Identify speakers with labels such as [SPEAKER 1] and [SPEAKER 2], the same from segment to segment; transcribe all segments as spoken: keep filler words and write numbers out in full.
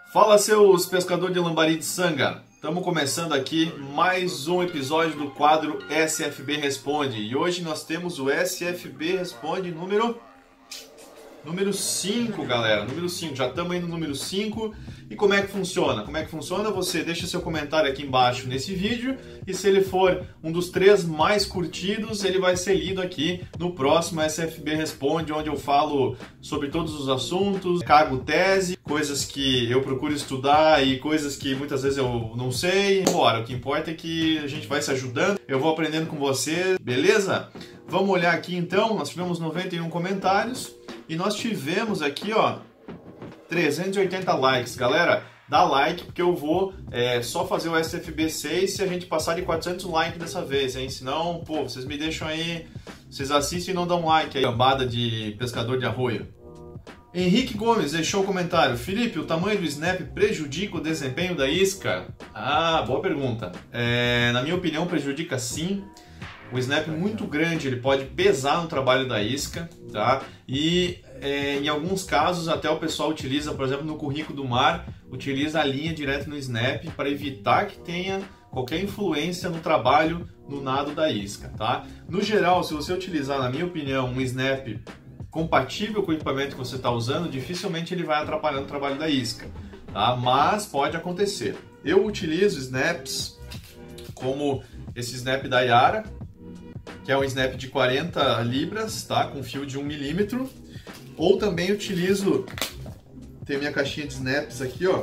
[SPEAKER 1] Fala, seus pescadores de lambari de sanga! Estamos começando aqui mais um episódio do quadro S F B Responde. E hoje nós temos o S F B Responde número... Número cinco, galera. Número cinco. Já estamos aí no número cinco. E como é que funciona? Como é que funciona? Você deixa seu comentário aqui embaixo nesse vídeo. E se ele for um dos três mais curtidos, ele vai ser lido aqui no próximo S F B Responde, onde eu falo sobre todos os assuntos, cago tese, coisas que eu procuro estudar e coisas que muitas vezes eu não sei. Bora, o que importa é que a gente vai se ajudando. Eu vou aprendendo com você, beleza? Vamos olhar aqui então. Nós tivemos noventa e um comentários. E nós tivemos aqui, ó, trezentos e oitenta likes. Galera, dá like porque eu vou é, só fazer o S F B seis se a gente passar de quatrocentos likes dessa vez, hein? Senão, pô, vocês me deixam aí, vocês assistem e não dão like aí, gambada de pescador de arroio. Henrique Gomes deixou o comentário. Felipe, o tamanho do snap prejudica o desempenho da isca? Ah, boa pergunta. É, na minha opinião, prejudica sim. O snap muito grande, ele pode pesar no trabalho da isca, tá? E é, em alguns casos até o pessoal utiliza, por exemplo, no currículo do mar, utiliza a linha direto no snap para evitar que tenha qualquer influência no trabalho, no nado da isca, tá? No geral, se você utilizar, na minha opinião, um snap compatível com o equipamento que você está usando, dificilmente ele vai atrapalhar o trabalho da isca, tá? Mas pode acontecer. Eu utilizo snaps como esse snap da Yara, que é um snap de quarenta libras, tá? Com fio de um milímetro. Ou também utilizo, tem minha caixinha de snaps aqui, ó,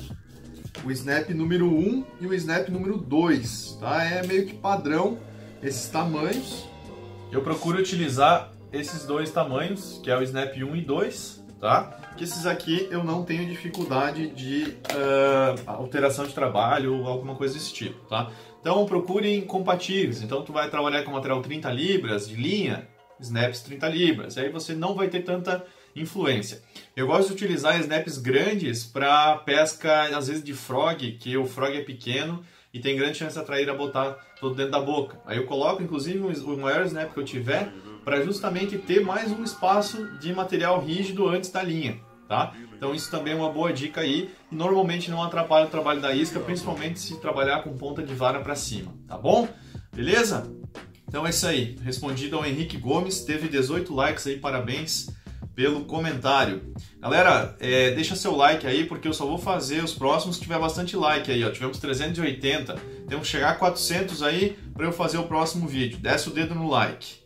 [SPEAKER 1] o snap número um e o snap número dois, tá? É meio que padrão esses tamanhos. Eu procuro utilizar esses dois tamanhos, que é o snap um e dois, tá? Que esses aqui eu não tenho dificuldade de uh, alteração de trabalho ou alguma coisa desse tipo, tá? Então procurem compatíveis. Então tu vai trabalhar com material trinta libras de linha, snaps trinta libras, aí você não vai ter tanta influência. Eu gosto de utilizar snaps grandes para pesca, às vezes de frog, que o frog é pequeno e tem grande chance de atrair a botar todo dentro da boca. Aí eu coloco inclusive o maior snap que eu tiver para justamente ter mais um espaço de material rígido antes da linha, tá? Então isso também é uma boa dica aí e normalmente não atrapalha o trabalho da isca, principalmente se trabalhar com ponta de vara para cima, tá bom? Beleza? Então é isso aí, respondido ao Henrique Gomes, teve dezoito likes aí, parabéns pelo comentário. Galera, é, deixa seu like aí porque eu só vou fazer os próximos se tiver bastante like aí, ó. Tivemos trezentos e oitenta, temos que chegar a quatrocentos aí para eu fazer o próximo vídeo, desce o dedo no like.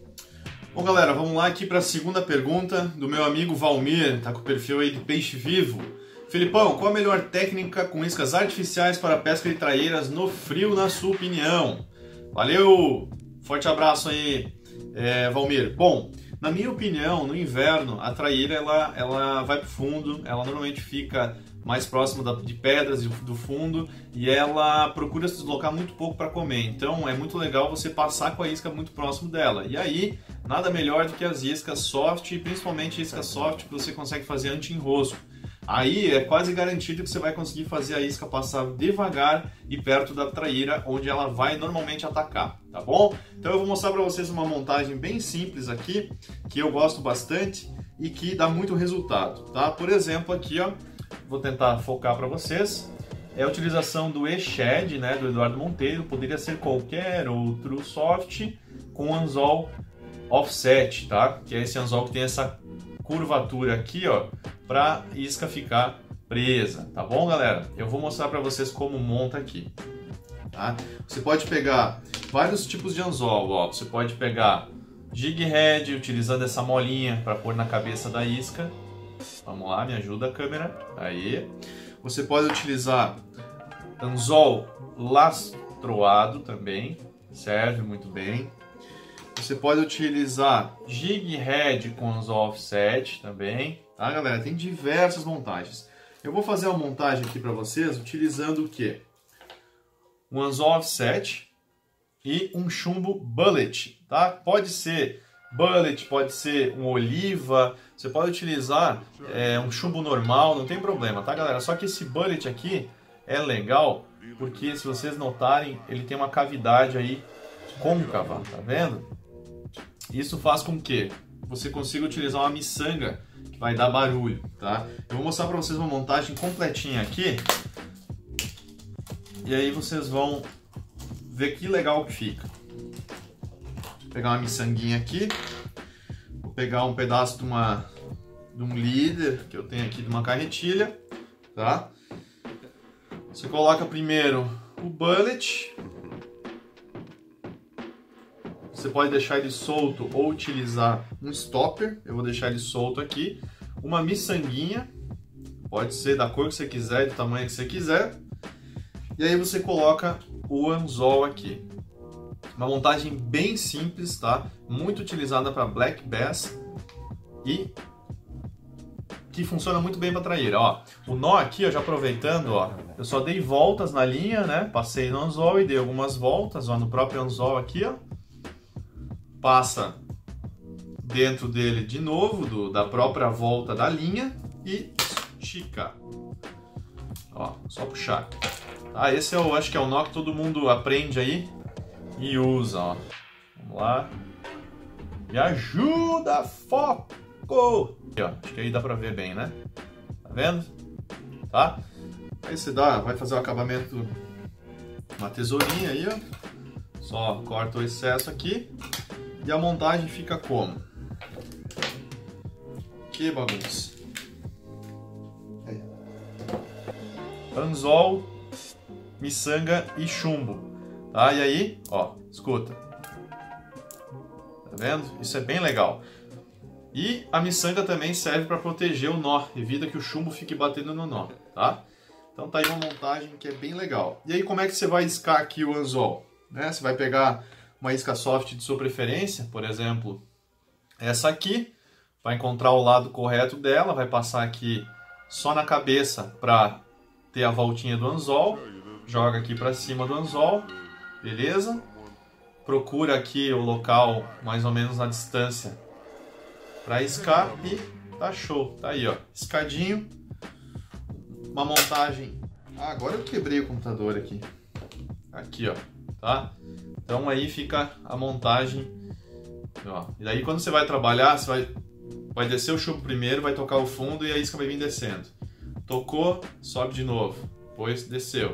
[SPEAKER 1] Bom, galera, vamos lá aqui para a segunda pergunta do meu amigo Valmir, tá com o perfil aí de peixe vivo. Filipão, qual a melhor técnica com iscas artificiais para pesca de traieiras no frio, na sua opinião? Valeu! Forte abraço aí, é, Valmir. Bom, na minha opinião, no inverno, a traíra ela, ela vai para o fundo, ela normalmente fica mais próxima da, de pedras do fundo e ela procura se deslocar muito pouco para comer. Então é muito legal você passar com a isca muito próximo dela. E aí, nada melhor do que as iscas soft, principalmente isca soft que você consegue fazer anti-enrosco. Aí é quase garantido que você vai conseguir fazer a isca passar devagar e perto da traíra, onde ela vai normalmente atacar, tá bom? Então eu vou mostrar para vocês uma montagem bem simples aqui, que eu gosto bastante e que dá muito resultado, tá? Por exemplo, aqui, ó, vou tentar focar para vocês, é a utilização do E-Shed, né, do Eduardo Monteiro, poderia ser qualquer outro soft com anzol offset, tá? Que é esse anzol que tem essa curvatura aqui, ó, para isca ficar presa, tá bom, galera? Eu vou mostrar para vocês como monta aqui, tá? Você pode pegar vários tipos de anzol, ó. Você pode pegar jig head, utilizando essa molinha para pôr na cabeça da isca. Vamos lá, me ajuda a câmera. Aí. Você pode utilizar anzol lastroado também, serve muito bem. Você pode utilizar jig head com anzol offset também, tá, galera? Tem diversas montagens. Eu vou fazer uma montagem aqui para vocês utilizando o quê? Um anzol offset e um chumbo bullet, tá? Pode ser bullet, pode ser um oliva, você pode utilizar é, um chumbo normal, não tem problema, tá, galera? Só que esse bullet aqui é legal porque, se vocês notarem, ele tem uma cavidade aí côncava, tá vendo? Isso faz com que você consiga utilizar uma miçanga que vai dar barulho, tá? Eu vou mostrar para vocês uma montagem completinha aqui. E aí vocês vão ver que legal que fica. Vou pegar uma miçanguinha aqui. Vou pegar um pedaço de, uma, de um líder que eu tenho aqui de uma carretilha, tá? Você coloca primeiro o bullet. Você pode deixar ele solto ou utilizar um stopper. Eu vou deixar ele solto aqui. Uma miçanguinha. Pode ser da cor que você quiser, do tamanho que você quiser. E aí você coloca o anzol aqui. Uma montagem bem simples, tá? Muito utilizada para black bass e que funciona muito bem para traíra. Ó, o nó aqui, ó, já aproveitando, ó, eu só dei voltas na linha, né? Passei no anzol e dei algumas voltas, ó, no próprio anzol aqui, ó. Passa dentro dele de novo, do, da própria volta da linha e estica. Ó, só puxar. Tá, esse eu acho que é o nó que todo mundo aprende aí e usa, ó. Vamos lá. Me ajuda, foco! Aqui, ó. Acho que aí dá pra ver bem, né? Tá vendo? Tá? Aí você dá, vai fazer o acabamento, uma tesourinha aí, ó. Só corta o excesso aqui. E a montagem fica como? Que bagunça. Aí. Anzol, miçanga e chumbo. Tá? E aí, ó, escuta. Tá vendo? Isso é bem legal. E a miçanga também serve para proteger o nó, evita que o chumbo fique batendo no nó, tá? Então tá aí uma montagem que é bem legal. E aí como é que você vai iscar aqui o anzol? Né? Você vai pegar uma isca soft de sua preferência, por exemplo, essa aqui, vai encontrar o lado correto dela, vai passar aqui só na cabeça para ter a voltinha do anzol, joga aqui para cima do anzol, beleza? Procura aqui o local mais ou menos na distância para iscar e tá show, tá aí ó, escadinho, uma montagem, ah, agora eu quebrei o computador aqui, aqui ó, tá? Então aí fica a montagem, ó. E daí quando você vai trabalhar, você vai, vai descer o chumbo primeiro, vai tocar o fundo e a isca vai vir descendo. Tocou, sobe de novo, depois desceu.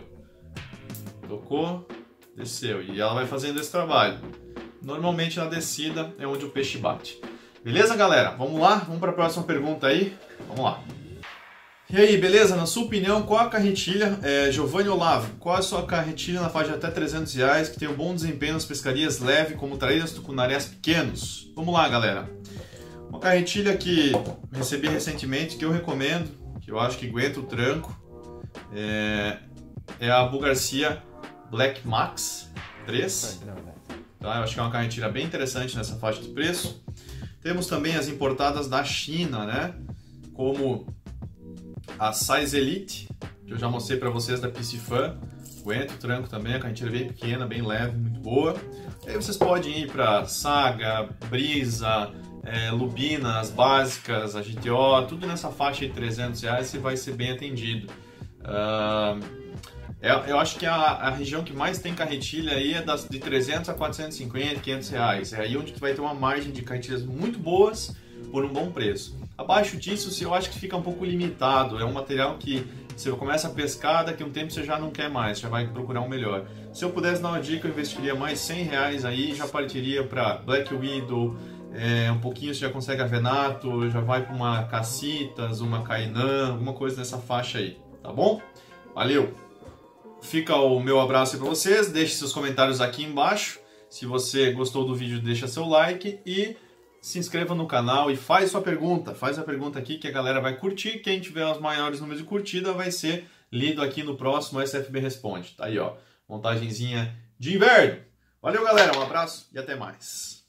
[SPEAKER 1] Tocou, desceu. E ela vai fazendo esse trabalho. Normalmente na descida é onde o peixe bate. Beleza, galera? Vamos lá? Vamos para a próxima pergunta aí? Vamos lá. E aí, beleza? Na sua opinião, qual a carretilha, é, Giovanni Olavo, qual a sua carretilha na faixa de até trezentos reais que tem um bom desempenho nas pescarias leve, como traíras tucunarés pequenos? Vamos lá, galera. Uma carretilha que recebi recentemente, que eu recomendo, que eu acho que aguenta o tranco, é, é a Abu Garcia Black Max três. Tá? Eu acho que é uma carretilha bem interessante nessa faixa de preço. Temos também as importadas da China, né? Como a Size Elite, que eu já mostrei para vocês da Piscifan, aguenta o tranco também, a carretilha bem pequena, bem leve, muito boa. E aí vocês podem ir para Saga, Brisa, é, Lubina, as básicas, a G T O, tudo nessa faixa de trezentos reais você vai ser bem atendido. Uh, é, eu acho que a, a região que mais tem carretilha aí é das, de trezentos a quatrocentos e cinquenta, quinhentos reais. É aí onde tu vai ter uma margem de carretilhas muito boas por um bom preço. Abaixo disso, eu acho que fica um pouco limitado. É um material que você começa a pescar, daqui a um tempo você já não quer mais, já vai procurar um melhor. Se eu pudesse dar uma dica, eu investiria mais cem reais aí, já partiria para Black Widow, é, um pouquinho você já consegue a Venato, já vai para uma Cassitas, uma Kainan, alguma coisa nessa faixa aí, tá bom? Valeu! Fica o meu abraço aí para vocês, deixe seus comentários aqui embaixo. Se você gostou do vídeo, deixa seu like e se inscreva no canal e faz sua pergunta. Faz a pergunta aqui que a galera vai curtir. Quem tiver os maiores números de curtida vai ser lido aqui no próximo S F B Responde. Tá aí, ó, montagenzinha de inverno. Valeu, galera, um abraço e até mais.